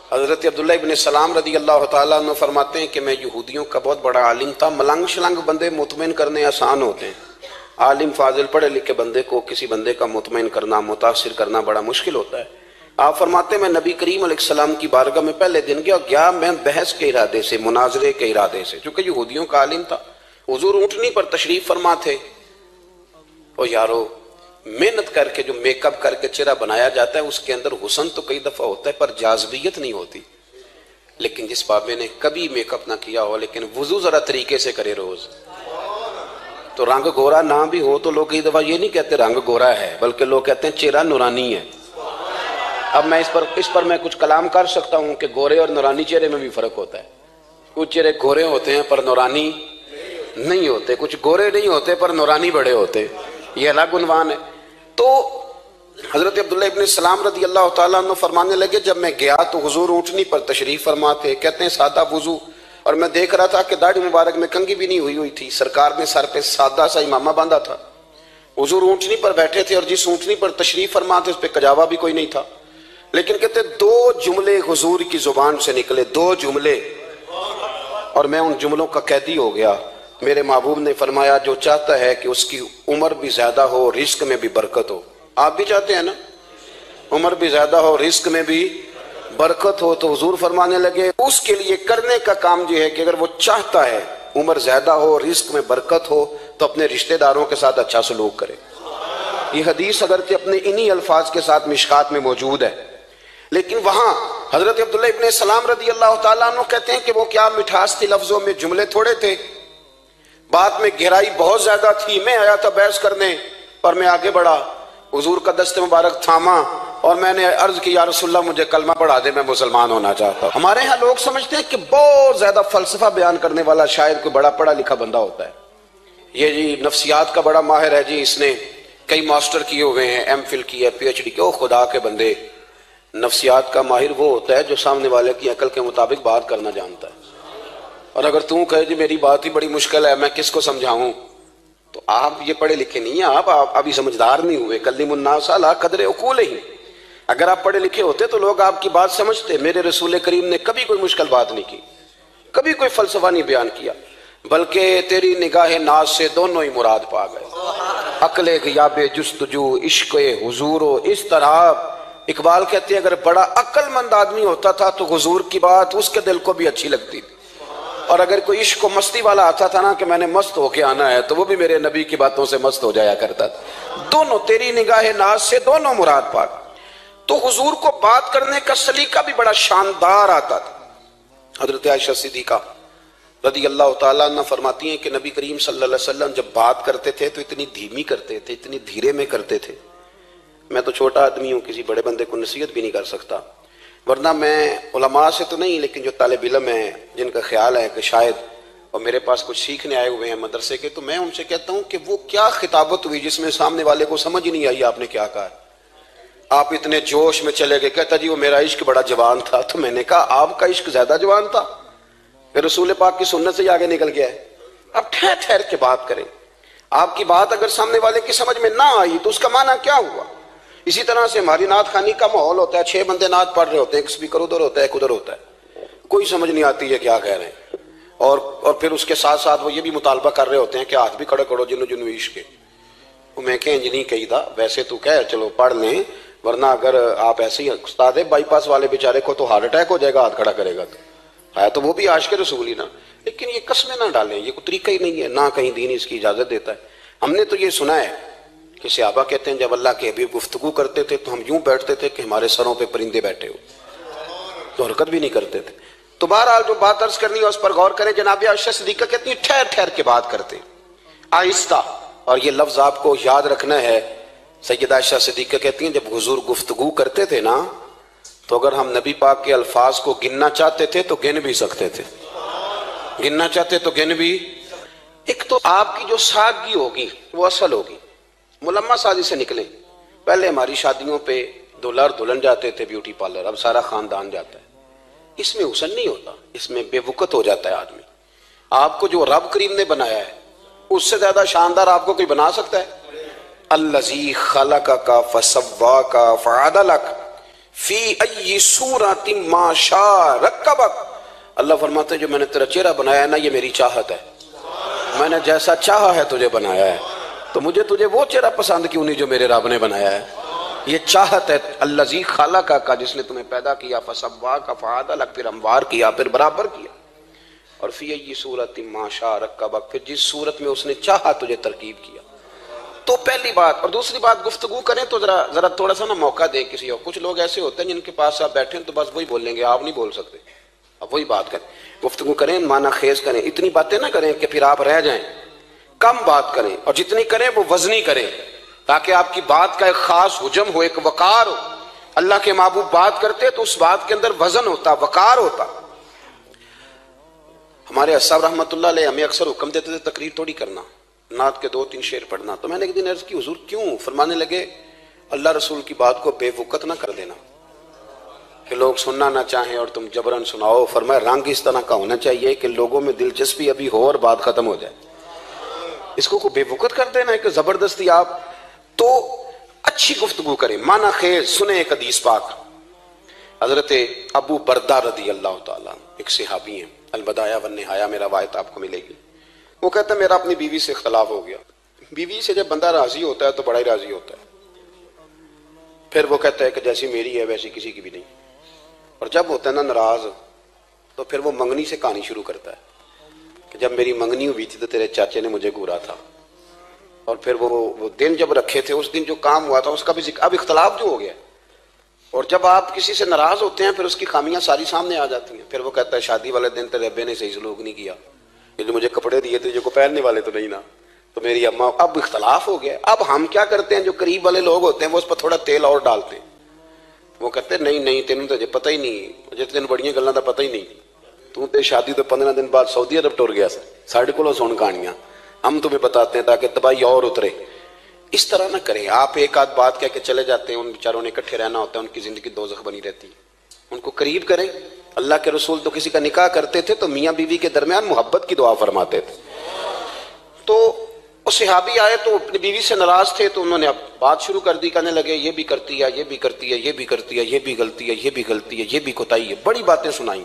حضرت عبداللہ ابن سلام رضی اللہ تعالیٰ عنہ فرماتے ہیں کہ میں یہودیوں کا بہت بڑا عالم تھا. ملنگ شلنگ بندے مطمئن کرنے آسان ہوتے ہیں، عالم فاضل پڑھے لکھے بندے کو کسی بندے کا مطمئن کرنا، متاثر کرنا بڑا مشکل ہوتا ہے. آپ فرماتے ہیں میں نبی کریم علیہ السلام کی بارگاہ میں پہلے دن گیا میں بحث کے ارادے سے، مناظرے کے ارادے سے، چونکہ یہودیوں کا عالم تھا. حضور اونٹنی پر تشریف فرما تھے. او یارو، محنت کر کے جو میک اپ کر کے چہرہ بنایا جاتا ہے اس کے اندر حسن تو کئی دفعہ ہوتا ہے پر جاذبیت نہیں ہوتی. لیکن جس بابے نے کبھی میک اپ نہ کیا ہو لیکن وضو ذرا طریقے سے کرے روز، تو رنگ گورا نہ بھی ہو تو لوگ کئی دفعہ یہ نہیں کہتے رنگ گورا ہے، بلکہ لوگ کہتے ہیں چہرہ نورانی ہے. اب میں اس پر میں کچھ کلام کر سکتا ہوں کہ گورے اور نورانی چہرے میں بھی فرق ہوتا ہے. کچھ چہرے گورے ہوتے ہیں پر نورانی نہیں ہوتے، کچھ گورے نہیں ہوتے پر نورانی بڑے ہوتے، یہ الگ عنوان ہے. تو حضرت عبداللہ ابن سلام رضی اللہ تعالیٰ عنہ فرمانے لگے جب میں گیا تو حضور اونٹنی پر تشریف فرما تھے. کہتے ہیں سادہ وضو، اور میں دیکھ رہا تھا کہ داڑھی مبارک میں کنگھی بھی نہیں ہوئی تھی. سرکار نے سر پہ سادہ سا امامہ باندھا تھا. حضور اونٹنی پر بیٹھے تھے اور جس اونٹنی پر تشریف فرما تھے اس پہ کجاوا بھی کوئی نہیں تھا. لیکن کہتے دو جملے حضور کی زبان سے نکلے، دو جملے، اور میں ان جملوں کا قیدی ہو گیا. میرے محبوب نے فرمایا جو چاہتا ہے کہ اس کی عمر بھی زیادہ ہو، رزق میں بھی برکت ہو. آپ بھی چاہتے ہیں نا عمر بھی زیادہ ہو، رزق میں بھی برکت ہو، تو حضور فرمانے لگے اس کے لیے کرنے کا کام یہ ہے کہ اگر وہ چاہتا ہے عمر زیادہ ہو، رزق میں برکت ہو، تو اپنے رشتہ داروں کے ساتھ اچھا سلوک کرے. یہ حدیث اگرچہ اپنے انہی الفاظ کے ساتھ مشکات میں موجود ہے، لیکن وہاں حضرت عبداللہ ابن سلام رضی اللہ تعالیٰ عنہ کہتے ہیں کہ وہ کیا مٹھاس تھی لفظوں میں، جملے تھوڑے تھے، بات میں گہرائی بہت زیادہ تھی. میں آیا تھا بحث کرنے اور میں آگے بڑھا، حضور کا دست مبارک تھاما اور میں نے عرض کی یا رسول اللہ مجھے کلمہ پڑھا دے، میں مسلمان ہونا چاہتا ہوں. ہمارے ہاں لوگ سمجھتے ہیں کہ بہت زیادہ فلسفہ بیان کرنے والا شاعر کوئی بڑا پڑھا لکھا بندہ ہوتا ہے. یہ جی نفسیات کا بڑا ماہر ہے جی، اس نے کئی ماسٹر کیے ہوئے ہیں، ایم فل کی ہے، پی ایچ ڈی کی. او خدا کے بندے، نفسیات کا ماہر وہ ہوتا ہے جو سامنے والے کی عقل کے مطابق بات کرنا جانتا ہے. اور اگر تم کہے جی میری بات ہی بڑی مشکل ہے میں کس کو سمجھاؤں، تو آپ یہ پڑھے لکھے نہیں ہیں، آپ ابھی سمجھدار نہیں ہوئے. کلم الناس علی قدر عقولہم. اگر آپ پڑھے لکھے ہوتے تو لوگ آپ کی بات سمجھتے. میرے رسول کریم نے کبھی کوئی مشکل بات نہیں کی، کبھی کوئی فلسفہ نہیں بیان کیا، بلکہ تیری نگاہ ناز سے دونوں ہی مراد پا گئے. عقل غیاب جستجو، عشق حضور و اضطراب. اقبال کہتے ہیں اگر بڑا عقل مند آدمی ہوتا تھا تو حضور کی بات اس کے دل کو بھی اچھی لگتی تھی، اور اگر کوئی عشق و مستی والا آتا تھا نا کہ میں نے مست ہو کے آنا ہے تو وہ بھی میرے نبی کی باتوں سے مست ہو جایا کرتا تھا. دونوں تیری نگاہ ناز سے دونوں مراد پا. تو حضور کو بات کرنے کا سلیقہ بھی بڑا شاندار آتا تھا. حضرت عائشہ صدیقہ رضی اللہ تعالیٰ عنہ فرماتی ہیں کہ نبی کریم صلی اللہ علیہ وسلم جب بات کرتے تھے تو اتنی دھیمی کرتے تھے، اتنی دھیرے میں کرتے تھے. میں تو چھوٹا آدمی ہوں، کسی بڑے بندے کو نصیحت بھی نہیں کر سکتا، ورنہ میں علماء سے تو نہیں لیکن جو طالب علم ہیں جن کا خیال ہے کہ شاید اور میرے پاس کچھ سیکھنے آئے ہوئے ہیں مدرسے کے، تو میں ان سے کہتا ہوں کہ وہ کیا خطابت ہوئی جس میں سامنے والے کو سمجھ ہی نہیں آئی آپ نے کیا کہا. آپ اتنے جوش میں چلے گئے، کہتا جی وہ میرا عشق بڑا جوان تھا. تو میں نے کہا آپ کا عشق زیادہ جوان تھا، پھر رسول پاک کی سنت سے ہی آگے نکل گیا ہے. اب ٹھہر ٹھہر کے بات کریں. آپ کی بات اگر سامنے والے کی سمجھ میں نہ آئی تو اس کا معنی کیا ہوا. اسی طرح سے ہماری نعت خوانی کا ماحول ہوتا ہے، 6 بندے نعت پڑھ رہے ہوتے ہیں، ایک اسپیکر ادھر ہوتا ہے ایک ادھر ہوتا ہے، کوئی سمجھ نہیں آتی ہے کیا کہہ رہے ہیں. اور پھر اس کے ساتھ ساتھ وہ یہ بھی مطالبہ کر رہے ہوتے ہیں کہ ہاتھ بھی کھڑے کرو جنو جنو عشق کے. میں کہ انج نہیں کہی دا، ویسے تو کہہ چلو پڑھ لیں، ورنہ اگر آپ ایسے ہی استاد ہے بائی پاس والے بیچارے کو تو ہارٹ اٹیک ہو جائے گا ہاتھ کھڑا کرے گا، تو ہے تو وہ بھی عاشق رسول ہی نا. لیکن یہ قسمیں نہ ڈالیں، یہ کوئی طریقہ ہی نہیں ہے، نہ کہیں دین اس کی اجازت دیتا ہے. ہم نے تو یہ سنا ہے کہ صحابہ کہتے ہیں جب اللہ کے حبیب گفتگو کرتے تھے تو ہم یوں بیٹھتے تھے کہ ہمارے سروں پہ پرندے بیٹھے ہو، تو حرکت بھی نہیں کرتے تھے. تو بہرحال جو بات عرض کرنی ہے اس پر غور کریں. جناب عائشہ صدیقہ کہتی ہیں ٹھہر ٹھہر کے بات کرتے آہستہ، اور یہ لفظ آپ کو یاد رکھنا ہے. سیدہ عائشہ صدیقہ کہتی ہیں جب حضور گفتگو کرتے تھے نا تو اگر ہم نبی پاک کے الفاظ کو گننا چاہتے تھے تو گن بھی سکتے تھے، گننا چاہتے تو گن بھی. ایک تو آپ کی جو سادگی ہوگی وہ اصل ہوگی، ملمہ سازی سے نکلیں. پہلے ہماری شادیوں پہ دلہا اور دلہن جاتے تھے بیوٹی پارلر، اب سارا خاندان جاتا ہے. اس میں حسن نہیں ہوتا، اس میں بے وقت ہو جاتا ہے آدمی. آپ کو جو رب کریم نے بنایا ہے اس سے زیادہ شاندار آپ کو کوئی بنا سکتا ہے؟ الذی خلقک فسواک فعدلک فی ای صورت ما شاء رکبک، اللہ فرماتے ہیں جو میں نے تیرا چہرہ بنایا ہے نا یہ میری چاہت ہے، میں نے جیسا چاہا ہے تجھے بنایا ہے، تو مجھے تجھے وہ چہرہ پسند کیوں نہیں جو میرے رب نے بنایا ہے؟ یہ چاہت ہے الذی خلقک کا، جس نے تمہیں پیدا کیا، فسواک فعدلک، پھر ہموار کیا، پھر برابر کیا، اور فی ای صورت ما شاء رکبک، پھر جس صورت میں اس نے چاہا تجھے ترکیب کیا۔ تو پہلی بات، اور دوسری بات گفتگو کریں تو ذرا تھوڑا سا نا موقع دیں کسی اور، کچھ لوگ ایسے ہوتے ہیں جن کے پاس آپ بیٹھیں تو بس وہی بولیں گے، آپ نہیں بول سکتے، اب وہی بات کریں، گفتگو کریں، معنی خیز کریں، اتنی باتیں نہ کریں کہ پھر آپ رہ جائیں، کم بات کریں، اور جتنی کریں وہ وزنی کریں تاکہ آپ کی بات کا ایک خاص حجم ہو، ایک وقار ہو۔ اللہ کے محبوب بات کرتے تو اس بات کے اندر وزن ہوتا، وقار ہوتا۔ ہمارے صاحب رحمۃ اللہ علیہ ہمیں اکثر حکم دیتے تھے تقریر تھوڑی کرنا، نعت کے 2-3 شعر پڑھنا، تو میں نے ایک دن عرض کی حضور کیوں؟ فرمانے لگے اللہ رسول کی بات کو بے وقت نہ کر دینا کہ لوگ سننا نہ چاہیں اور تم جبرن سناؤ، فرمایا رنگ اس طرح کا ہونا چاہیے کہ لوگوں میں دلچسپی ابھی ہو اور بات ختم ہو جائے، اس کو بے وقت کر دینا ہے کہ زبردستی آپ۔ تو اچھی گفتگو کریں، معنی خیز سنیں۔ ایک حدیث پاک حضرت ابو بردہ رضی اللہ تعالیٰ ایک صحابی ہیں، البدایہ والنہایہ میں روایت آپ کو ملے گی، وہ کہتا ہے میرا اپنی بیوی سے اختلاف ہو گیا۔ بیوی سے جب بندہ راضی ہوتا ہے تو بڑا ہی راضی ہوتا ہے، پھر وہ کہتا ہے کہ جیسی میری ہے ویسی کسی کی بھی نہیں، اور جب ہوتا ہے نا ناراض تو پھر وہ منگنی سے کہانی شروع کرتا ہے کہ جب میری منگنی ہوئی تھی تو تیرے چاچے نے مجھے گورا تھا، اور پھر وہ دن جب رکھے تھے اس دن جو کام ہوا تھا اس کا بھی ذکر، اب اختلاف جو ہو گیا، اور جب آپ کسی سے ناراض ہوتے ہیں پھر اس کی خامیاں ساری سامنے آ جاتی ہیں، پھر وہ کہتا ہے شادی والے دن تیرے ابے نے صحیح سلوک نہیں کیا، یہ جو مجھے کپڑے دیے تھے جو کو پہننے والے تو نہیں نا، تو میری اماں، اب اختلاف ہو گیا۔ اب ہم کیا کرتے ہیں، جو قریب والے لوگ ہوتے ہیں وہ اس پر تھوڑا تیل اور ڈالتے ہیں، وہ کہتے ہیں نہیں تینوں تو پتہ ہی نہیں، مجھے تین بڑیاں گلاں دا پتہ ہی نہیں، تو تے شادی تو 15 دن بعد سعودی عرب ٹر گیا سا، ساڑھے کو سن کہانیاں ہم تمہیں بتاتے ہیں تاکہ تباہی اور اترے۔ اس طرح نہ کریں، آپ ایک آدھ بات کہہ کے چلے جاتے ہیں، ان بیچاروں نے اکٹھے رہنا ہوتا ہے، ان کی زندگی دوزخ بنی رہتی ہے، ان کو قریب کریں۔ اللہ کے رسول تو کسی کا نکاح کرتے تھے تو میاں بیوی کے درمیان محبت کی دعا فرماتے تھے، تو وہ صحابی آئے تو اپنی بیوی سے ناراض تھے تو انہوں نے اب بات شروع کر دی، کہنے لگے یہ بھی کرتی ہے، یہ بھی کرتی ہے، یہ بھی کرتی ہے، یہ بھی غلطی ہے، یہ بھی غلطی ہے، یہ بھی کوتاہی ہے، بڑی باتیں سنائیں۔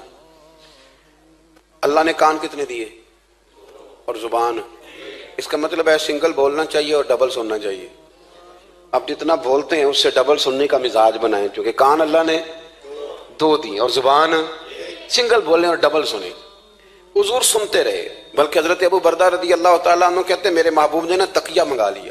اللہ نے کان کتنے دیے اور زبان، اس کا مطلب ہے سنگل بولنا چاہیے اور ڈبل سننا چاہیے۔ اب جتنا بولتے ہیں اس سے ڈبل سننے کا مزاج بنائیں، کیونکہ کان اللہ نے 2 دیے اور زبان سنگل بولیں اور ڈبل سنیں۔ حضور سنتے رہے، بلکہ حضرت ابو بردہ رضی اللہ تعالیٰ عنہ کہتے ہیں میرے محبوب نے نا تکیہ منگا لیا،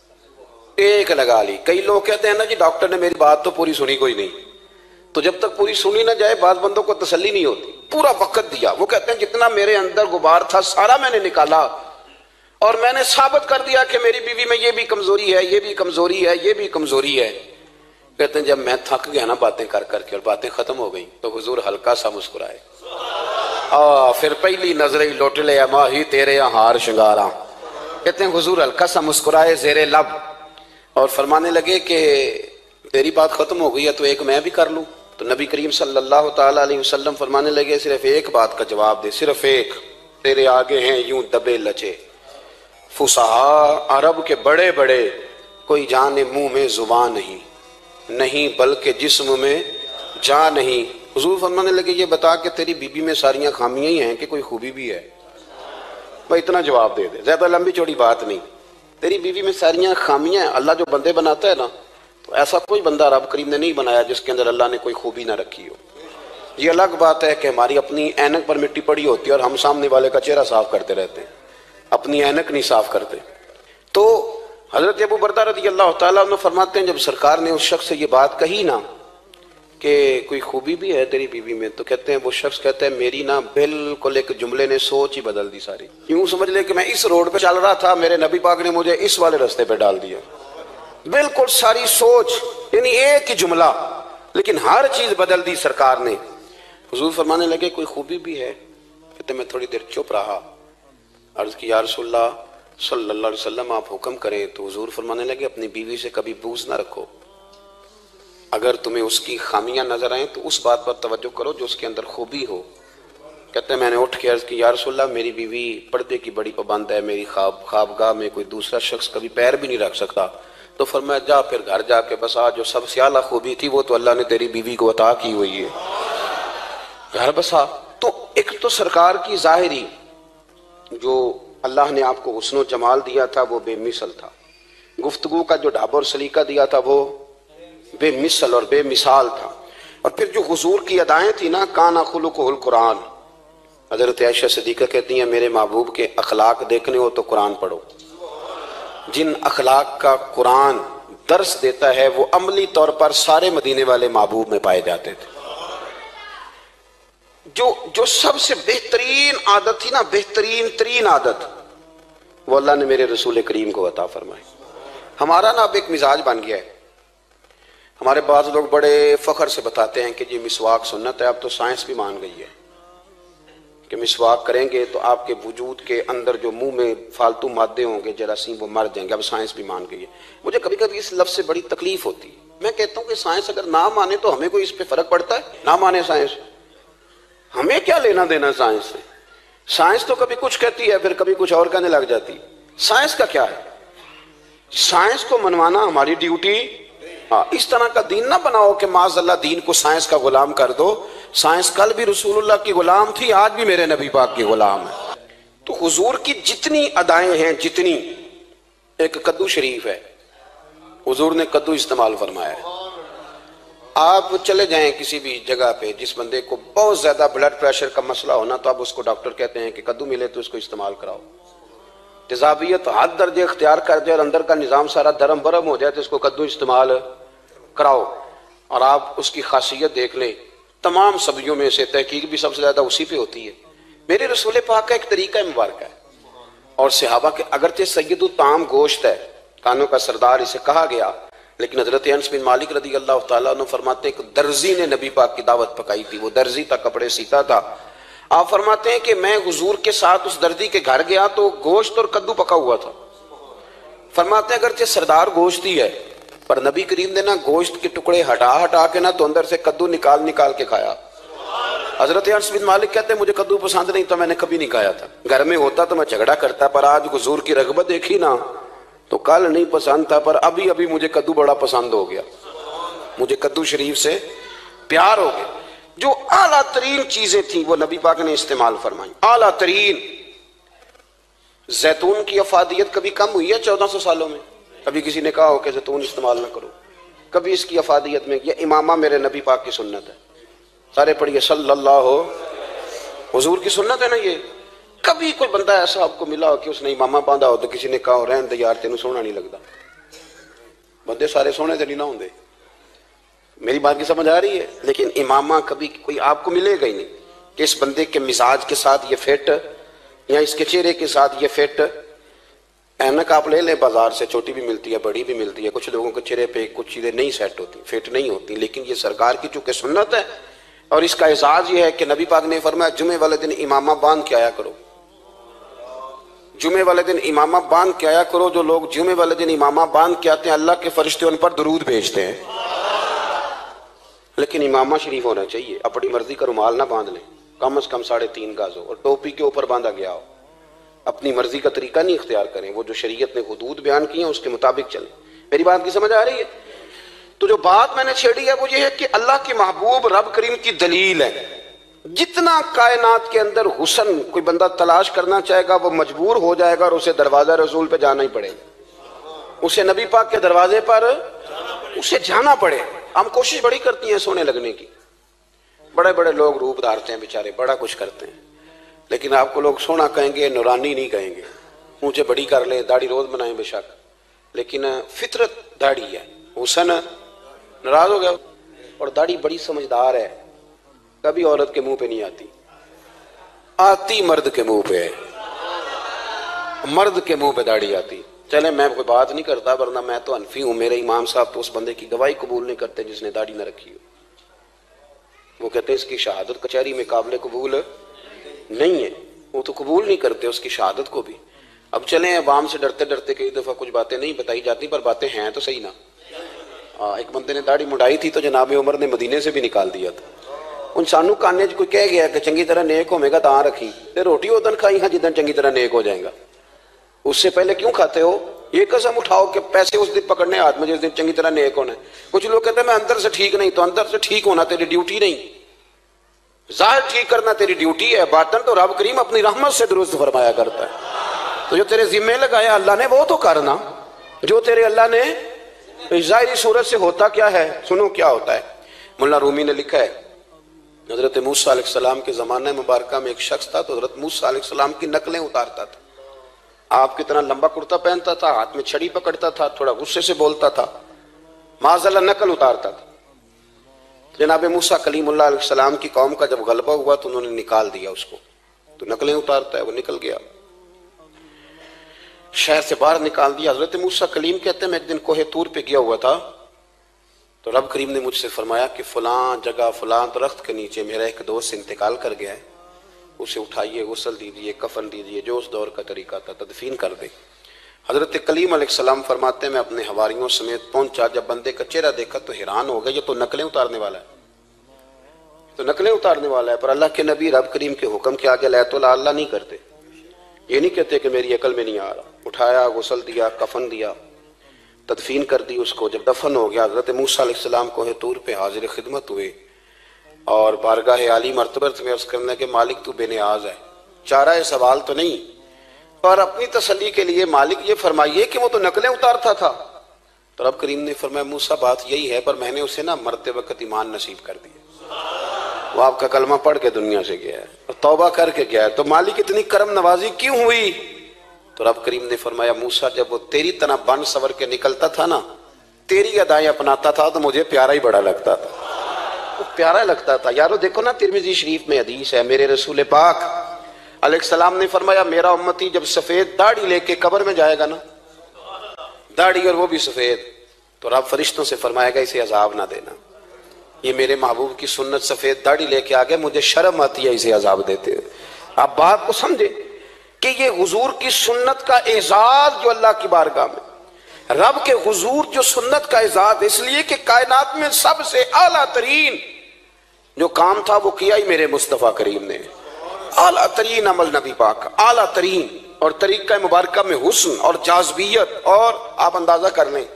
ایک لگا لی۔ کئی لوگ کہتے ہیں نا جی ڈاکٹر نے میری بات تو پوری سنی کوئی نہیں، تو جب تک پوری سنی نہ جائے بعض بندوں کو تسلی نہیں ہوتی، پورا وقت دیا۔ وہ کہتے ہیں جتنا میرے اندر غبار تھا سارا میں نے نکالا اور میں نے ثابت کر دیا کہ میری بیوی میں یہ بھی کمزوری ہے، یہ بھی کمزوری ہے، یہ بھی کمزوری ہے۔ کہتے ہیں جب میں تھک گیا نا باتیں کر کر کے اور باتیں ختم ہو گئیں تو حضور ہلکا سا مسکرائے، پھر پہلی نظر ہی لوٹ لے ماہی تیرے ہار شنگارا، کہتے ہیں حضور ہلکا سا مسکرائے زیر لب اور فرمانے لگے کہ تیری بات ختم ہو گئی ہے تو ایک میں بھی کر لوں؟ تو نبی کریم صلی اللہ تعالیٰ علیہ وسلم فرمانے لگے صرف ایک بات کا جواب دے، صرف ایک، تیرے آگے ہیں یوں دبے لچے فصحا عرب کے بڑے بڑے، کوئی جانے منہ میں زبان نہیں بلکہ جسم میں جان نہیں۔ حضور فرمانے لگے یہ بتا کہ تیری بیوی میں ساریاں خامیاں ہی ہیں کہ کوئی خوبی بھی ہے؟ بھائی اتنا جواب دے دے، زیادہ لمبی چوڑی بات نہیں، تیری بیوی میں ساریاں خامیاں ہیں۔ اللہ جو بندے بناتا ہے نا تو ایسا کوئی بندہ رب کریم نے نہیں بنایا جس کے اندر اللہ نے کوئی خوبی نہ رکھی ہو۔ یہ الگ بات ہے کہ ہماری اپنی اینک پر مٹی پڑی ہوتی ہے اور ہم سامنے والے کا چہرہ صاف کرتے رہتے ہیں، اپنی اینک نہیں صاف کرتے۔ تو حضرت ابو بردہ رضی اللہ تعالیٰ عنہ فرماتے ہیں جب سرکار نے اس شخص سے یہ بات کہی نا کہ کوئی خوبی بھی ہے تیری بیوی میں، تو کہتے ہیں وہ شخص کہتا ہے میری نا بالکل ایک جملے نے سوچ ہی بدل دی ساری، یوں سمجھ لے کہ میں اس روڈ پہ چل رہا تھا، میرے نبی پاک نے مجھے اس والے رستے پہ ڈال دیا، بالکل ساری سوچ، یعنی ایک ہی جملہ لیکن ہر چیز بدل دی سرکار نے۔ حضور فرمانے لگے کوئی خوبی بھی ہے؟ کہتے میں تھوڑی دیر چپ رہا، عرض کی یا رسول اللہ صلی اللہ علیہ وسلم آپ حکم کریں، تو حضور فرمانے لگے اپنی بیوی سے کبھی بغض نہ رکھو، اگر تمہیں اس کی خامیاں نظر آئیں تو اس بات پر توجہ کرو جو اس کے اندر خوبی ہو۔ کہتے ہیں میں نے اٹھ کے عرض کی یا رسول اللہ میری بیوی پردے کی بڑی پابند ہے، میری خوابگاہ میں کوئی دوسرا شخص کبھی پیر بھی نہیں رکھ سکتا، تو فرمایا جا پھر گھر جا کے بسا، جو سب سے اعلیٰ خوبی تھی وہ تو اللہ نے تیری بیوی کو عطا کی ہوئی ہے، گھر بسا۔ تو ایک تو سرکار کی ظاہری جو اللہ نے آپ کو حسن و جمال دیا تھا وہ بے مثل تھا، گفتگو کا جو ڈھاب اور سلیقہ دیا تھا وہ بے مثل اور بے مثال تھا، اور پھر جو حضور کی ادائیں تھی نا، کانا خلقہ القرآن۔ حضرت عائشہ صدیقہ کہتی ہیں میرے محبوب کے اخلاق دیکھنے ہو تو قرآن پڑھو، جن اخلاق کا قرآن درس دیتا ہے وہ عملی طور پر سارے مدینے والے محبوب میں پائے جاتے تھے۔ جو سب سے بہترین عادت تھی نا، بہترین ترین عادت، وہ اللہ نے میرے رسول کریم کو عطا فرمائی۔ ہمارا نا اب ایک مزاج بن گیا ہے، ہمارے بعض لوگ بڑے فخر سے بتاتے ہیں کہ یہ مسواک سنت ہے، اب تو سائنس بھی مان گئی ہے کہ مسواک کریں گے تو آپ کے وجود کے اندر جو منہ میں فالتو مادے ہوں گے جراثیم وہ مر جائیں گے، اب سائنس بھی مان گئی ہے۔ مجھے کبھی کبھی اس لفظ سے بڑی تکلیف ہوتی ہے، میں کہتا ہوں کہ سائنس اگر نہ مانے تو ہمیں کوئی اس پہ فرق پڑتا ہے؟ نہ مانے سائنس، ہمیں کیا لینا دینا سائنس سے؟ سائنس تو کبھی کچھ کہتی ہے پھر کبھی کچھ اور کہنے لگ جاتی، سائنس کا کیا ہے؟ سائنس کو منوانا ہماری ڈیوٹی۔ اس طرح کا دین نہ بناؤ کہ معاذ اللہ دین کو سائنس کا غلام کر دو۔ سائنس کل بھی رسول اللہ کی غلام تھی، آج بھی میرے نبی پاک کی غلام ہے۔ تو حضور کی جتنی ادائیں ہیں، جتنی، ایک کدو شریف ہے، حضور نے کدو استعمال فرمایا ہے۔ آپ چلے جائیں کسی بھی جگہ پہ، جس بندے کو بہت زیادہ بلڈ پریشر کا مسئلہ ہونا تو آپ اس کو ڈاکٹر کہتے ہیں کہ کدو ملے تو اس کو استعمال کراؤ۔ تیزابیت حد درجے اختیار کر جائے اور اندر کا نظام سارا درم برم ہو جائے تو اس کو کدو استعمال کراؤ، اور آپ اس کی خاصیت دیکھ لیں۔ تمام سبزیوں میں سے تحقیق بھی سب سے زیادہ اسی پہ ہوتی ہے۔ میرے رسول پاک کا ایک طریقہ مبارکہ ہے، اور صحابہ کے اگرچہ سید الطعام گوشت ہے، کانوں کا سردار اسے کہا گیا، لیکن حضرت انس بن مالک رضی اللہ تعالیٰ عنہ فرماتے ہیں کہ درزی نے نبی پاک کی دعوت پکائی تھی، وہ درزی تھا، کپڑے سیتا تھا۔ آپ فرماتے ہیں کہ میں حضور کے ساتھ اس درزی کے گھر گیا تو گوشت اور کدو پکا ہوا تھا۔ فرماتے ہیں اگرچہ سردار گوشت ہی ہے پر نبی کریم نے نا گوشت کے ٹکڑے ہٹا ہٹا کے نا تو اندر سے کدو نکال نکال کے کھایا۔ حضرت انس بن مالک کہتے ہیں مجھے کدو پسند نہیں تو میں نے کبھی نہیں کھایا تھا، گھر میں ہوتا تو میں جھگڑا کرتا، پر آج حضور کی رغبت دیکھی نا تو کل نہیں پسند تھا پر ابھی ابھی مجھے کدو بڑا پسند ہو گیا، مجھے کدو شریف سے پیار ہو گیا۔ جو اعلیٰ ترین چیزیں تھیں وہ نبی پاک نے استعمال فرمائی، اعلیٰ ترین۔ زیتون کی افادیت کبھی کم ہوئی ہے 1400 سالوں میں؟ کبھی کسی نے کہا ہو کہ زیتون استعمال نہ کرو؟ کبھی اس کی افادیت میں؟ یہ امامہ میرے نبی پاک کی سنت ہے، سارے پڑھیے صلی اللہ ہو، حضور کی سنت ہے نا یہ۔ کبھی کوئی بندہ ایسا آپ کو ملا ہو کہ اس نے امامہ باندھا ہو تو کسی نے کہا ہو رہن دے یار تینوں سونا نہیں لگتا؟ بندے سارے سونے تو نہیں نہ ہوندے، میری بات کی سمجھ آ رہی ہے؟ لیکن امامہ کبھی کوئی آپ کو ملے گا ہی نہیں کہ اس بندے کے مزاج کے ساتھ یہ فٹ، یا اس کے چہرے کے ساتھ یہ فٹ۔ اینک آپ لے لیں بازار سے، چھوٹی بھی ملتی ہے بڑی بھی ملتی ہے، کچھ لوگوں کے چہرے پہ کچھ چیزیں نہیں سیٹ ہوتی، فٹ نہیں ہوتی، لیکن یہ سرکار کی چونکہ سنت ہے، اور اس کا اعزاز یہ ہے کہ نبی پاک نے فرمایا جمعے والے دن امامہ باندھ کے آیا کرو، جمعے والے دن امامہ باندھ کے آیا کرو۔ جو لوگ جمعے والے دن امامہ باندھ کے آتے ہیں اللہ کے فرشتے ان پر درود بھیجتے ہیں، لیکن امامہ شریف ہونا چاہیے، اپنی مرضی کا رومال نہ باندھ لیں، کم از کم 3.5 گز ہو اور ٹوپی کے اوپر باندھا گیا ہو۔ اپنی مرضی کا طریقہ نہیں اختیار کریں، وہ جو شریعت نے حدود بیان کی ہیں اس کے مطابق چلیں۔ میری بات کی سمجھ آ رہی ہے؟ تو جو بات میں نے چھیڑی ہے وہ یہ ہے کہ اللہ کے محبوب رب کریم کی دلیل ہے۔ جتنا کائنات کے اندر حسن کوئی بندہ تلاش کرنا چاہے گا وہ مجبور ہو جائے گا اور اسے دروازہ رسول پہ جانا ہی پڑے گا، اسے نبی پاک کے دروازے پر اسے جانا پڑے۔ ہم کوشش بڑی کرتی ہیں سونے لگنے کی، بڑے بڑے لوگ روپ دھارتے ہیں بیچارے، بڑا کچھ کرتے ہیں، لیکن آپ کو لوگ سونا کہیں گے، نورانی نہیں کہیں گے۔ مونچھیں بڑی کر لیں، داڑھی روز بنائیں بے شک، لیکن فطرت داڑھی ہے، حسن ناراض ہو گیا۔ اور داڑھی بڑی سمجھدار ہے، کبھی عورت کے منہ پہ نہیں آتی، آتی مرد کے منہ پہ ہے، مرد کے منہ پہ داڑھی آتی۔ چلیں میں کوئی بات نہیں کرتا ورنہ میں تو حنفی ہوں، میرے امام صاحب تو اس بندے کی گواہی قبول نہیں کرتے جس نے داڑھی نہ رکھی ہو، وہ کہتے ہیں اس کی شہادت کچہری میں قابل قبول نہیں ہے، وہ تو قبول نہیں کرتے اس کی شہادت کو بھی۔ اب چلیں عوام سے ڈرتے ڈرتے کئی دفعہ کچھ باتیں نہیں بتائی جاتی پر باتیں ہیں تو صحیح نا۔ ایک بندے نے داڑھی مڈائی تھی تو جناب عمر نے مدینے سے بھی نکال دیا تھا۔ ان سانو کانے کوئی کہہ گیا کہ چنگی طرح نیک ہوے گا تاں رکھی تے روٹی ادن کھائی ہاں جدن چنگی طرح نیک ہو جائے گا، اس سے پہلے کیوں کھاتے ہو؟ یہ قسم اٹھاؤ کہ پیسے اس دن پکڑنے ہاتھ میں جس دن چنگی طرح نیک ہونا ہے. کچھ لوگ کہتے ہیں میں اندر سے ٹھیک نہیں. تو اندر سے ٹھیک ہونا تیری ڈیوٹی نہیں, ظاہر ٹھیک کرنا تیری ڈیوٹی ہے. باطن تو رب کریم اپنی رحمت سے درست فرمایا کرتا ہے. تو جو تیرے ذمہ لگایا اللہ نے وہ تو کرنا. جو تیرے اللہ نے ظاہری صورت سے ہوتا کیا ہے, سنو کیا ہوتا ہے. مولانا رومی نے لکھا ہے حضرت موسیٰ علیہ السلام کے زمانہ مبارکہ میں ایک شخص تھا تو حضرت موسیٰ علیہ السلام کی نقلیں اتارتا تھا. آپ کتنا لمبا کرتا پہنتا تھا, ہاتھ میں چھڑی پکڑتا تھا, تھوڑا غصے سے بولتا تھا, معاذ اللہ نقل اتارتا تھا. جناب موسیٰ کلیم اللہ علیہ السلام کی قوم کا جب غلبہ ہوا تو انہوں نے نکال دیا اس کو. تو نقلیں اتارتا ہے, وہ نکل گیا, شہر سے باہر نکال دیا. حضرت موسیٰ کلیم کہتے ہیں میں ایک دن کوہ طور پہ گیا ہوا تھا تو رب کریم نے مجھ سے فرمایا کہ فلاں جگہ فلاں درخت کے نیچے میرا ایک دوست انتقال کر گیا ہے, اسے اٹھائیے, غسل دیجیے, کفن دیجیے, جو اس دور کا طریقہ تھا, تدفین کر دیں. حضرت کلیم علیہ السلام فرماتے ہیں میں اپنے حواریوں سمیت پہنچا, جب بندے کا چہرہ دیکھا تو حیران ہو گیا, یہ تو نقلیں اتارنے والا ہے, تو نقلیں اتارنے والا ہے. پر اللہ کے نبی رب کریم کے حکم کے آگے لا تو لا اللہ نہیں کرتے. یہ نہیں کہتے کہ میری عقل میں نہیں آ رہا. اٹھایا, غسل دیا, کفن دیا, تدفین کر دی اس کو. جب دفن ہو گیا حضرت موسیٰ علیہ السلام کوہ طور پہ حاضر خدمت ہوئے اور بارگاہ عالی مرتبت میں عرض کرنے کہ مالک تو بے نیاز ہے, چارہ سوال تو نہیں, اور اپنی تسلی کے لیے مالک یہ فرمائیے کہ وہ تو نقلیں اتارتا تھا. تو رب کریم نے فرمایا موسیٰ بات یہی ہے, پر میں نے اسے مرتے وقت ایمان نصیب کر دیا. وہ آپ کا کلمہ پڑھ کے دنیا سے گیا ہے اور توبہ کر کے گیا ہے, تو مالک اتنی کرم نوازی کیوں ہوئی؟ تو رب کریم نے فرمایا موسیٰ جب وہ تیری طرح بن سور کے نکلتا تھا نا, تیری ادائیں اپناتا تھا تو مجھے پیارا ہی بڑا لگتا تھا, پیارا لگتا تھا. یارو دیکھو نا ترمذی شریف میں حدیث ہے, میرے رسول پاک علیہ السلام نے فرمایا میرا امتی جب سفید داڑھی لے کے قبر میں جائے گا نا, داڑھی اور وہ بھی سفید, تو رب فرشتوں سے فرمائے گا اسے عذاب نہ دینا, یہ میرے محبوب کی سنت سفید داڑھی لے کے آگے, مجھے شرم آتی ہے اسے عذاب دیتے. آپ بات کو سمجھے کہ یہ حضور کی سنت کا اعزاز جو اللہ کی بارگاہ میں, رب کے حضور جو سنت کا اعزاز اس لیے کہ کائنات میں سب سے اعلیٰ ترین جو کام تھا وہ کیا ہی میرے مصطفیٰ کریم نے. اعلیٰ ترین عمل نبی پاک کا, اعلیٰ ترین, اور طریقہ مبارکہ میں حسن اور جاذبیت. اور آپ اندازہ کر لیں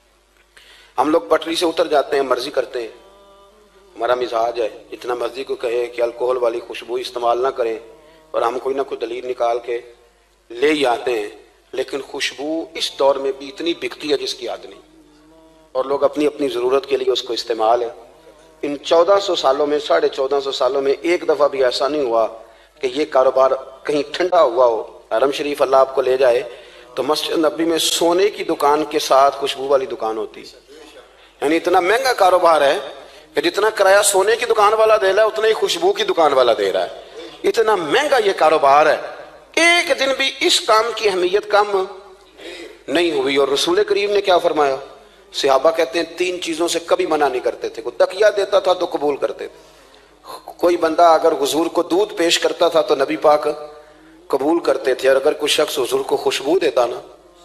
ہم لوگ پٹری سے اتر جاتے ہیں, مرضی کرتے ہیں, ہمارا مزاج ہے جتنا مرضی کو کہے کہ الکوہل والی خوشبو استعمال نہ کریں, اور ہم کوئی نہ کوئی دلیل نکال کے لے ہی آتے ہیں. لیکن خوشبو اس دور میں بھی اتنی بکتی ہے جس کی حد نہیں, اور لوگ اپنی اپنی ضرورت کے لیے اس کو استعمال ہے. ان 1400 سالوں میں 1450 سالوں میں ایک دفعہ بھی ایسا نہیں ہوا کہ یہ کاروبار کہیں ٹھنڈا ہوا ہو. حرم شریف اللہ آپ کو لے جائے تو مسجد نبی میں سونے کی دکان کے ساتھ خوشبو والی دکان ہوتی, یعنی اتنا مہنگا کاروبار ہے کہ جتنا کرایہ سونے کی دکان والا دے رہا ہے اتنا ہی خوشبو کی دکان والا دے رہا ہے. اتنا مہنگا یہ کاروبار ہے. ایک دن بھی اس کام کی اہمیت کم نہیں ہوئی. اور رسول کریم نے کیا فرمایا, صحابہ کہتے ہیں 3 چیزوں سے کبھی منع نہیں کرتے تھے. کوئی تکیہ دیتا تھا تو قبول کرتے تھے, کوئی بندہ اگر حضور کو دودھ پیش کرتا تھا تو نبی پاک قبول کرتے تھے, اور اگر کوئی شخص حضور کو خوشبو دیتا نا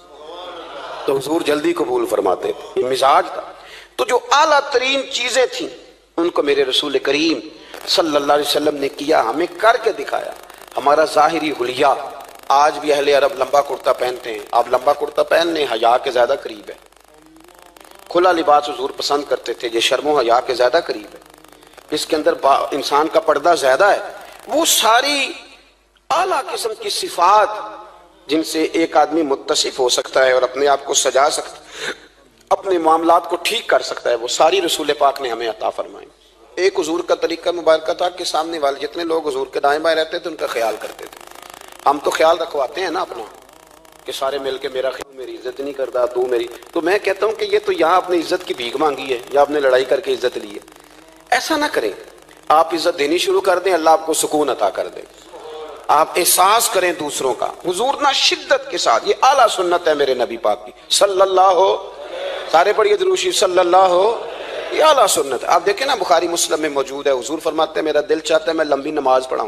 تو حضور جلدی قبول فرماتے تھے. یہ مزاج تھا. تو جو اعلیٰ ترین چیزیں تھیں ان کو میرے رسول کریم صلی اللہ علیہ وسلم نے کیا, ہمیں کر کے دکھایا. ہمارا ظاہری حلیہ, آج بھی اہل عرب لمبا کرتا پہنتے ہیں, آپ لمبا کرتا پہننے حیا کے زیادہ قریب ہے. کھلا لباس حضور پسند کرتے تھے, یہ شرم و حیا کے زیادہ قریب ہے, اس کے اندر انسان کا پردہ زیادہ ہے. وہ ساری اعلیٰ قسم کی صفات جن سے ایک آدمی متصف ہو سکتا ہے اور اپنے آپ کو سجا سکتا ہے, اپنے معاملات کو ٹھیک کر سکتا ہے, وہ ساری رسول پاک نے ہمیں عطا فرمائی. ایک حضور کا طریقہ مبارکہ تھا کہ سامنے والے جتنے لوگ حضور کے دائیں بائیں رہتے تھے ان کا خیال کرتے تھے. ہم تو خیال رکھواتے ہیں نا اپنا کہ سارے مل کے میرا خیال, میری عزت نہیں کرتا تو میری, تو میں کہتا ہوں کہ یہ تو یہاں اپنی عزت کی بھیک مانگی ہے یا آپ نے لڑائی کر کے عزت لی ہے. ایسا نہ کریں, آپ عزت دینی شروع کر دیں, اللہ آپ کو سکون عطا کر دے. آپ احساس کریں دوسروں کا. حضور نہ شدت کے ساتھ, یہ اعلیٰ سنت ہے میرے نبی پاک کی صلی اللہ ہو, سارے پڑھیے درود شریف صلی اللہ ہو, یہ اعلیٰ سنت ہے. آپ دیکھیں نا بخاری مسلم میں موجود ہے, حضور فرماتے ہیں میرا دل چاہتا ہے میں لمبی نماز پڑھاؤں,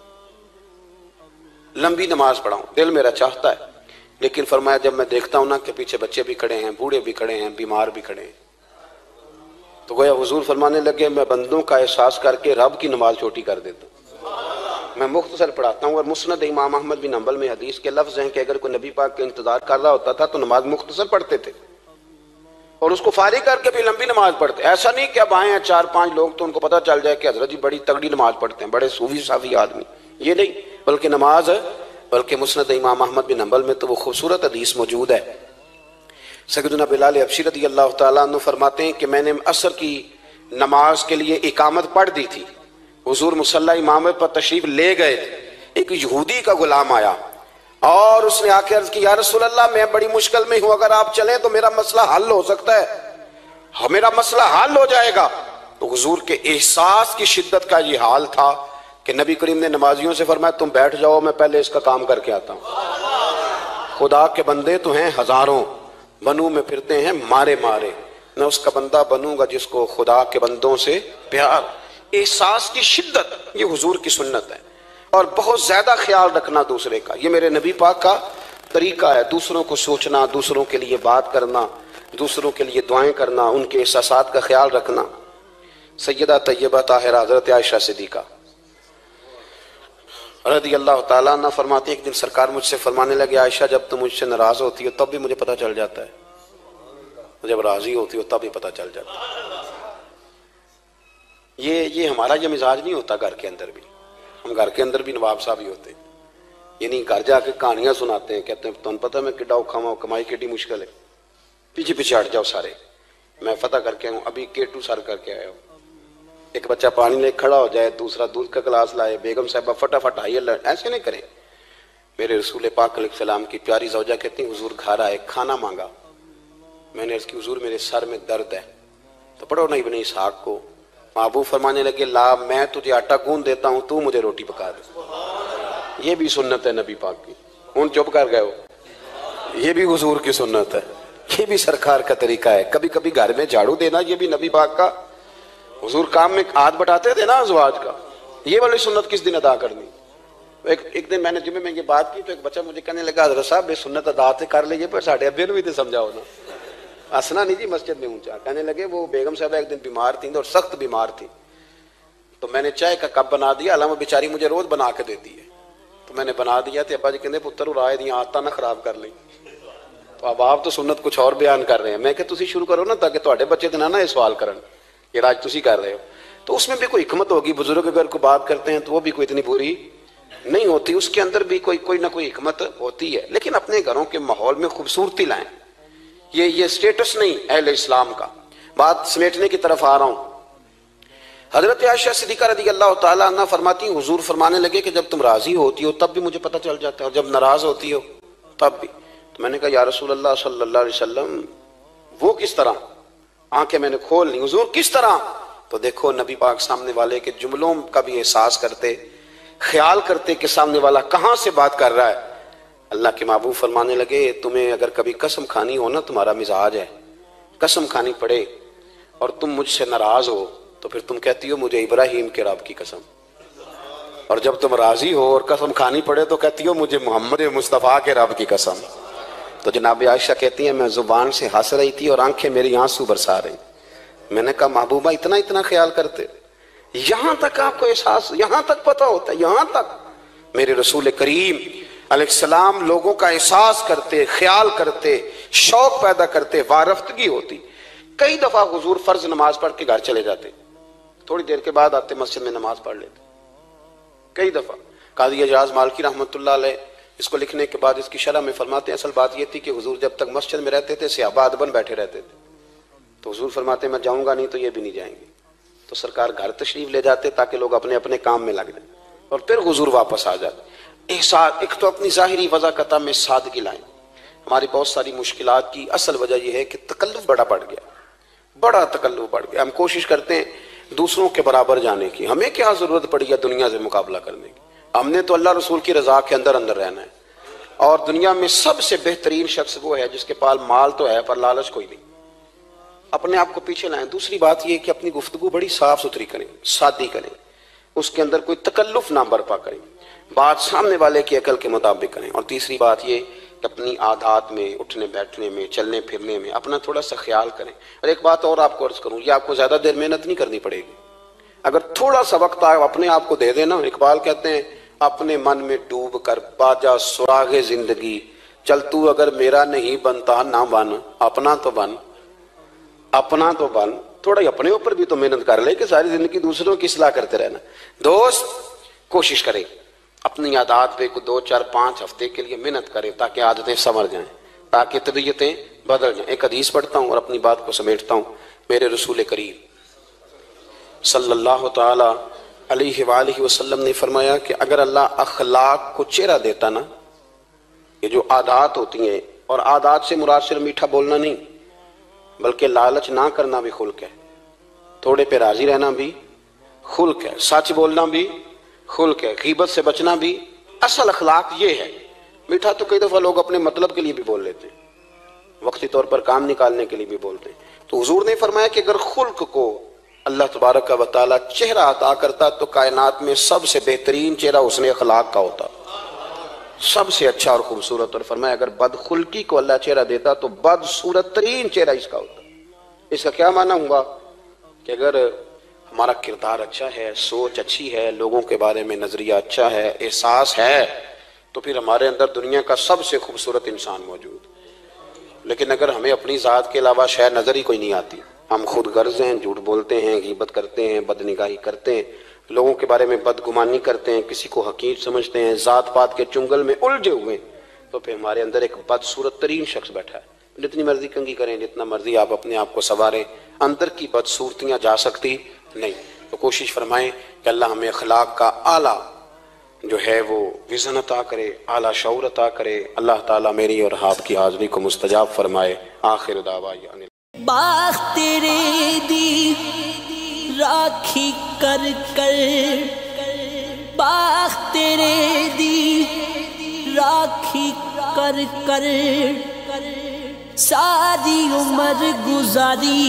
لمبی نماز پڑھاؤں, دل میرا چاہتا ہے. لیکن فرمایا جب میں دیکھتا ہوں نا کہ پیچھے بچے بھی کھڑے ہیں, بوڑھے بھی کھڑے ہیں, بیمار بھی کھڑے ہیں, تو گویا حضور فرمانے لگے میں بندوں کا احساس کر کے رب کی نماز چھوٹی کر دیتا ہوں. میں مختصر پڑھاتا ہوں. اور مسند امام احمد بن حنبل میں حدیث کے لفظ ہیں کہ اگر کوئی نبی پاک کا انتظار کر رہا ہوتا تھا تو نماز مختصر پڑھتے تھے اور اس کو فارغ کر کے بھی لمبی نماز پڑھتے. ایسا نہیں کہ اب آئے ہیں 4-5 لوگ تو ان کو پتہ چل جائے کہ حضرت جی بڑی تگڑی نماز پڑھتے ہیں, بڑے صوفی صافی آدمی, یہ نہیں, بلکہ نماز بلکہ مسند امام احمد بن حنبل میں تو وہ خوبصورت حدیث موجود ہے. سیدنا بلال حبشی رضی اللہ تعالیٰ عنہ فرماتے ہیں کہ میں نے عصر کی نماز کے لیے اقامت پڑھ دی تھی, حضور مصلی امامت پر تشریف لے گئے تھے, ایک یہودی کا غلام آیا اور اس نے آ کے عرض کی یا رسول اللہ میں بڑی مشکل میں ہوں, اگر آپ چلیں تو میرا مسئلہ حل ہو سکتا ہے, میرا مسئلہ حل ہو جائے گا. تو حضور کے احساس کی شدت کا یہ حال تھا کہ نبی کریم نے نمازیوں سے فرمایا تم بیٹھ جاؤ, میں پہلے اس کا کام کر کے آتا ہوں. خدا کے بندے تو ہیں ہزاروں, بنو میں پھرتے ہیں مارے مارے, میں اس کا بندہ بنوں گا جس کو خدا کے بندوں سے پیار. احساس کی شدت یہ حضور کی سنت ہے, اور بہت زیادہ خیال رکھنا دوسرے کا, یہ میرے نبی پاک کا طریقہ ہے. دوسروں کو سوچنا, دوسروں کے لیے بات کرنا, دوسروں کے لیے دعائیں کرنا, ان کے احساسات کا خیال رکھنا. سیدہ طیبہ طاہرہ حضرت عائشہ صدیقہ رضی اللہ تعالیٰ عنہ فرماتی ہیں ایک دن سرکار مجھ سے فرمانے لگے عائشہ جب تم مجھ سے ناراض ہوتی ہو تب بھی مجھے پتہ چل جاتا ہے, جب راضی ہوتی ہو تب بھی پتہ چل جاتا ہے. یہ ہمارا یہ مزاج نہیں ہوتا گھر کے اندر بھی, ہم گھر کے اندر بھی نواب صاحب ہی ہوتے ہیں, یعنی گھر جا کے کہانیاں سناتے ہیں, کہتے ہیں تمہیں پتہ میں کڈا اوکھا ہوں, کمائی کیڈی مشکل ہے, پیچھے پیچھے ہٹ جاؤ سارے, میں فتح کر کے ہوں, ابھی K2 سر کر کے آیا ہوں. ایک بچہ پانی لے کھڑا ہو جائے, دوسرا دودھ کا گلاس لائے, بیگم صاحبہ فٹافٹ آئیے, ایسے نہیں کریں. میرے رسول پاک علیہ السلام کی پیاری زوجہ کہتی ہیں حضور گھر آئے, کھانا مانگا, میں نے عرض کی حضور میرے سر میں درد ہے, تو پڑھو نا ابن اسحاق کو. محبوب فرمانے لگے لا میں تجھے آٹا گوندھ دیتا ہوں, تو مجھے روٹی پکا دے. یہ بھی سنت ہے نبی پاک کی, ان چپ کر گئے ہو, یہ بھی حضور کی سنت ہے, یہ بھی سرکار کا طریقہ ہے. کبھی کبھی گھر میں جھاڑو دینا یہ بھی نبی پاک کا, حضور کام میں ہاتھ بٹاتے تھے نا ازواج کا, یہ والی سنت کس دن ادا کرنی. ایک دن میں نے جمعے میں یہ بات کی تو ایک بچہ مجھے کہنے لگا حضرت صاحب یہ سنت ادا تے کر لیجیے پر ساڑھے ابے نے بھی تو سمجھاؤ نا. ہنسنا نہیں جی مسجد میں اونچا. کہنے لگے وہ بیگم صاحبہ ایک دن بیمار تھیں اور سخت بیمار تھی, تو میں نے چائے کا کپ بنا دیا, علامہ بیچاری مجھے روز بنا کے دیتی ہے, تو میں نے بنا دیا تو ابا جی کہتے پتر رائے دیا آتا نہ خراب کر لیں. تو اب آپ تو سنت کچھ اور بیان کر رہے ہیں, میں کہ تسی شروع کرو نا تاکہ تواڈے بچے تو نہ یہ سوال کرن یہ راج تسی کر رہے ہو. تو اس میں بھی کوئی حکمت ہوگی, بزرگ اگر کوئی بات کرتے ہیں تو وہ بھی کوئی اتنی بری نہیں ہوتی, اس کے اندر بھی کوئی نہ کوئی حکمت ہوتی ہے. لیکن اپنے گھروں کے ماحول میں خوبصورتی لائیں, یہ سٹیٹس نہیں اہل اسلام کا. بات سمیٹنے کی طرف آ رہا ہوں. حضرت عائشہ صدیقہ رضی اللہ تعالیٰ عنہ فرماتی ہیں حضور فرمانے لگے کہ جب تم راضی ہوتی ہو تب بھی مجھے پتہ چل جاتا ہے, اور جب ناراض ہوتی ہو تب بھی. تو میں نے کہا یا رسول اللہ صلی اللہ علیہ وسلم وہ کس طرح, آنکھیں میں نے کھول لی, حضور کس طرح. تو دیکھو نبی پاک سامنے والے کے جملوں کا بھی احساس کرتے, خیال کرتے کہ سامنے والا کہاں سے بات کر رہا ہے. اللہ کے محبوب فرمانے لگے تمہیں اگر کبھی قسم کھانی ہو نا, تمہارا مزاج ہے قسم کھانی پڑے اور تم مجھ سے ناراض ہو تو پھر تم کہتی ہو مجھے ابراہیم کے رب کی قسم, اور جب تم راضی ہو اور قسم کھانی پڑے تو کہتی ہو مجھے محمد مصطفیٰ کے رب کی قسم. تو جناب عائشہ کہتی ہیں میں زبان سے ہنس رہی تھی اور آنکھیں میری آنسو برسا رہی. میں نے کہا محبوبہ اتنا خیال کرتے, یہاں تک آپ کو احساس, یہاں تک پتہ ہوتا ہے, یہاں تک. میرے رسول کریم علیہ السلام لوگوں کا احساس کرتے, خیال کرتے, شوق پیدا کرتے, وارفتگی ہوتی. کئی دفعہ حضور فرض نماز پڑھ کے گھر چلے جاتے, تھوڑی دیر کے بعد آتے مسجد میں نماز پڑھ لیتے. کئی دفعہ قاضی اعجاز مالکی رحمۃ اللہ علیہ اس کو لکھنے کے بعد اس کی شرح میں فرماتے ہیں اصل بات یہ تھی کہ حضور جب تک مسجد میں رہتے تھے صحابہ ادباً بیٹھے رہتے تھے, تو حضور فرماتے ہیں میں جاؤں گا نہیں تو یہ بھی نہیں جائیں گے. تو سرکار گھر تشریف لے جاتے تاکہ لوگ اپنے اپنے کام میں لگ جائیں, اور پھر حضور واپس آ جاتے. ایک تو اپنی ظاہری وضاحت میں سادگی لائیں. ہماری بہت ساری مشکلات کی اصل وجہ یہ ہے کہ تکلف بڑا بڑھ گیا, بڑا تکلف بڑھ گیا. ہم کوشش کرتے ہیں دوسروں کے برابر جانے کی, ہمیں کیا ضرورت پڑی ہے دنیا سے مقابلہ کرنے کی. ہم نے تو اللہ رسول کی رضا کے اندر رہنا ہے, اور دنیا میں سب سے بہترین شخص وہ ہے جس کے پاس مال تو ہے پر لالچ کوئی نہیں. اپنے آپ کو پیچھے لائیں. دوسری بات یہ کہ اپنی گفتگو بڑی صاف ستھری کریں, سادی کریں, اس کے اندر کوئی تکلف نہ برپا کریں, بات سامنے والے کی عقل کے مطابق کریں. اور تیسری بات یہ کہ اپنی عادات میں, اٹھنے بیٹھنے میں, چلنے پھرنے میں اپنا تھوڑا سا خیال کریں. اور ایک بات اور آپ کو عرض کروں, یہ آپ کو زیادہ دیر محنت نہیں کرنی پڑے گی. اگر تھوڑا سا وقت آپ اپنے آپ کو دے دیں نا, اقبال کہتے ہیں اپنے من میں ڈوب کر باجا سراغ زندگی، چل تو اگر میرا نہیں بنتا نہ بن، اپنا تو بن، اپنا تو بن، تھوڑا اپنے اوپر بھی تو محنت کر لے کہ ساری زندگی دوسروں کی اصلاح کرتے رہنا۔ دوست کوشش کرے اپنی عادات پہ 2 4 5 ہفتے کے لیے محنت کرے تاکہ عادتیں سنور جائیں، تاکہ طبیعتیں بدل جائیں۔ ایک حدیث پڑھتا ہوں اور اپنی بات کو سمیٹتا ہوں۔ میرے رسول کریم صلی اللہ تعالی علیہ وآلہ وسلم نے فرمایا کہ اگر اللہ اخلاق کو چہرہ دیتا نا، یہ جو عادات ہوتی ہیں، اور عادات سے مراد صرف میٹھا بولنا نہیں بلکہ لالچ نہ کرنا بھی خلق ہے، تھوڑے پہ راضی رہنا بھی خلق ہے، سچ بولنا بھی خلق ہے، غیبت سے بچنا بھی اصل اخلاق یہ ہے۔ میٹھا تو کئی دفعہ لوگ اپنے مطلب کے لیے بھی بول لیتے ہیں، وقتی طور پر کام نکالنے کے لیے بھی بولتے ہیں۔ تو حضور نے فرمایا کہ اگر خلق کو اللہ تبارک و تعالی چہرہ عطا کرتا تو کائنات میں سب سے بہترین چہرہ حسن اخلاق کا ہوتا، سب سے اچھا اور خوبصورت۔ اور فرمایا اگر بد خلقی کو اللہ چہرہ دیتا تو بدصورت ترین چہرہ اس کا ہوتا۔ اس کا کیا معنی ہوا کہ اگر ہمارا کردار اچھا ہے، سوچ اچھی ہے، لوگوں کے بارے میں نظریہ اچھا ہے، احساس ہے، تو پھر ہمارے اندر دنیا کا سب سے خوبصورت انسان موجود۔ لیکن اگر ہمیں اپنی ذات کے علاوہ شاید نظر ہی کوئی نہیں آتی، ہم خود غرض ہیں، جھوٹ بولتے ہیں، غیبت کرتے ہیں، بدنگاہی کرتے ہیں، لوگوں کے بارے میں بدگمانی کرتے ہیں، کسی کو حقیر سمجھتے ہیں، ذات پات کے چنگل میں الجھے ہوئے ہیں، تو پھر ہمارے اندر ایک بدصورت ترین شخص بیٹھا ہے۔ جتنی مرضی کنگھی کریں، جتنا مرضی آپ اپنے آپ کو سنواریں، اندر کی بدصورتیاں جا سکتی نہیں۔ تو کوشش فرمائیں کہ اللہ ہمیں اخلاق کا اعلیٰ جو ہے وہ وزن عطا کرے، اعلیٰ شعور عطا کرے۔ اللہ تعالیٰ میری اور آپ کی حاضری کو مستجاب فرمائے۔ آخر دعوانا باغ تیرے دی راکھی کر کر، باغ تیرے دی راکھی کر کر، ساری عمر گزاری،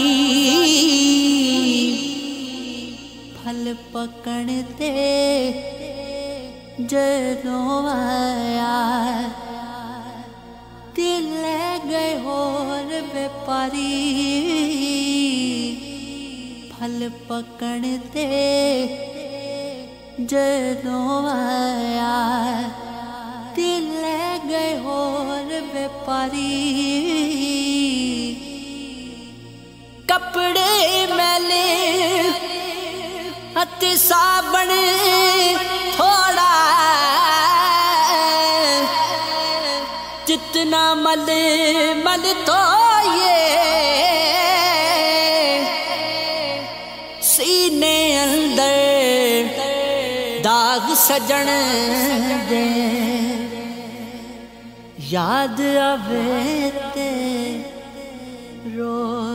پھل پکڑتے جدوں آیا، دل لے گئے اور بیپاری، پھل پکڑتے جدوں آیا، دل لے گئے اور بیپاری، کپڑے میلے ہتھ صابن تھوڑا، جتنا مل مل تو یہ سینے اندر داغ سجن دے، یاد آوے تے رو